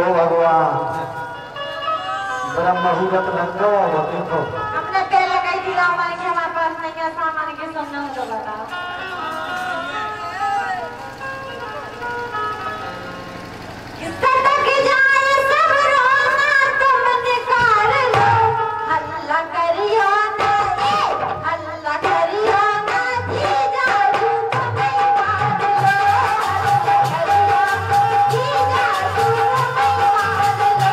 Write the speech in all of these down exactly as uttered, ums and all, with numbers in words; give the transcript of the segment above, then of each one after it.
भगवान ब्रह्म मुहूर्त नंगो देखो हमने पहले कही थी रामायण के हमारे पास नहीं है सामान के सुनना हो तो बताओ। सटक जाए सब रोना तुम निकाल लो हल्ला करियो ना हल्ला करियो ना जी जादू तुम्हें मार लो हल्ला करियो जी जादू तुम्हें मार लो।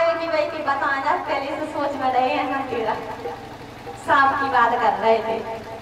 पहले से सोच में रहे हैं ना तेरा सांप की बात कर रहे थे।